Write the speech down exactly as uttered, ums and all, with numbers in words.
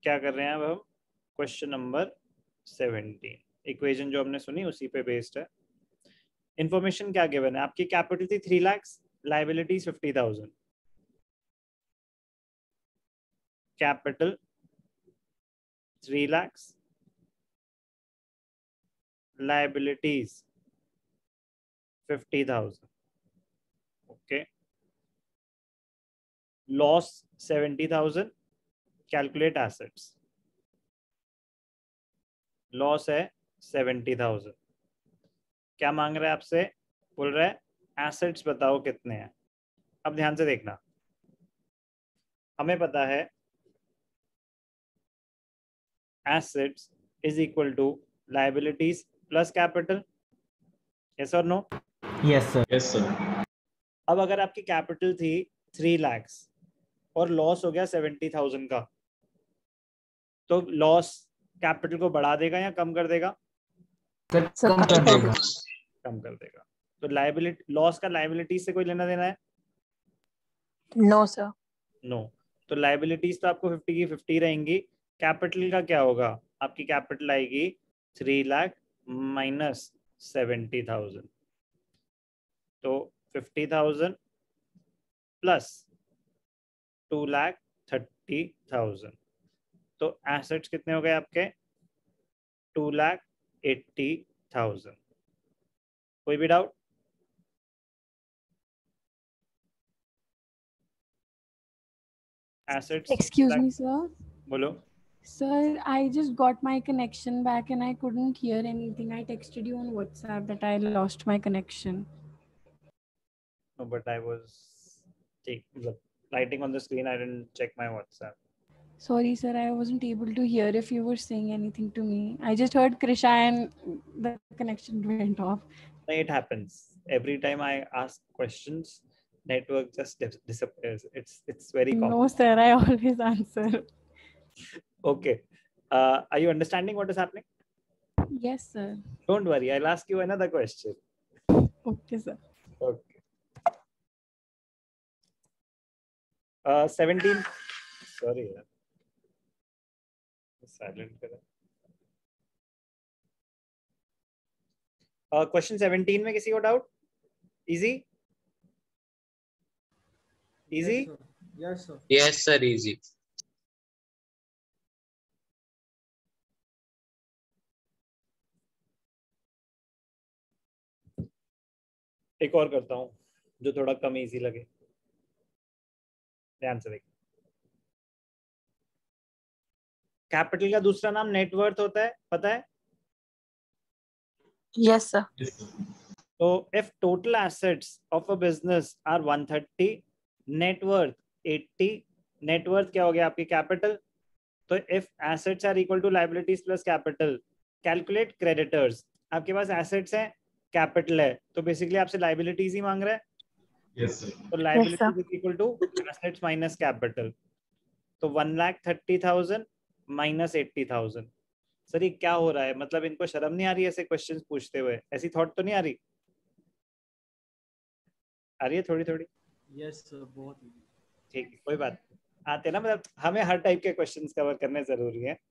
क्या कर रहे हैं अब हम? क्वेश्चन नंबर सेवनटीन, इक्वेशन जो हमने सुनी उसी पे बेस्ड है। इंफॉर्मेशन क्या गिवन है? आपकी कैपिटल थी three lakhs, liabilities fifty thousand. Capital three lakhs, liabilities fifty thousand. Okay, loss seventy thousand, calculate assets. Loss है सेवेंटी थाउजेंड। क्या मांग रहा है आपसे? बोल रहा है एसेट्स बताओ कितने हैं। अब ध्यान से देखना, हमें पता है assets is equal to liabilities plus capital. Yes और no? Yes sir. Yes sir. अब अगर आपकी कैपिटल थी थ्री लैक्स और लॉस हो गया सेवेंटी थाउजेंड का, तो लॉस कैपिटल को बढ़ा देगा या कम कर देगा? सर कम कर देगा। कम कर देगा। तो लाइबिलिटी, लॉस का लाइबिलिटीज से कोई लेना देना है? No sir. नो। तो लाइबिलिटीज तो आपको फिफ्टी की फिफ्टी रहेंगी। कैपिटल का क्या होगा? आपकी कैपिटल आएगी three lakh minus seventy thousand, तो fifty thousand plus two lakh thirty thousand. तो एसेट्स कितने हो गए आपके? Two lakh eighty thousand. कोई भी doubt? Assets, Excuse me, sir. बोलो। Sir, I just got my connection back and I couldn't hear anything. I texted you on WhatsApp that I lost my connection. No, but I was take, writing on the screen. I didn't check my WhatsApp. Sorry, sir, I wasn't able to hear if you were saying anything to me. I just heard Krisha and the connection went off. It happens every time I ask questions. Network just dis- disappears. It's it's very common. No, sir, I always answer. Okay. Uh, are you understanding what is happening? Yes, sir. Don't worry. I'll ask you another question. Okay, sir. Okay. Uh, seventeen. Sorry. यार. Silent करा. Uh, question seventeen में किसी को doubt? Easy? Easy? Yes sir. Yes sir, easy. एक और करता हूँ जो थोड़ा कम इजी लगे। ध्यान से देख। कैपिटल का दूसरा नाम नेटवर्थ होता है, पता है? Yes sir. तो if total assets of a business are one thirty, net worth eighty, net worth क्या हो गया आपकी? कैपिटल। तो if assets are equal to liabilities plus capital, calculate creditors। आपके पास assets हैं, कैपिटल है, तो बेसिकली आपसे लाइबिलिटीज ही मांग रहा है। Yes sir. तो liabilities is equal to assets minus capital. तो one lakh thirty thousand minus eighty thousand. Sir ये क्या हो रहा है? मतलब इनको शर्म नहीं आ रही ऐसे क्वेश्चंस पूछते हुए? ऐसी थॉट तो नहीं आ रही? आ रही है थोड़ी थोड़ी? यस सर, बहुत। ठीक है, कोई बात नहीं। आते ना, मतलब हमें हर टाइप के क्वेश्चंस कवर करने जरूरी है।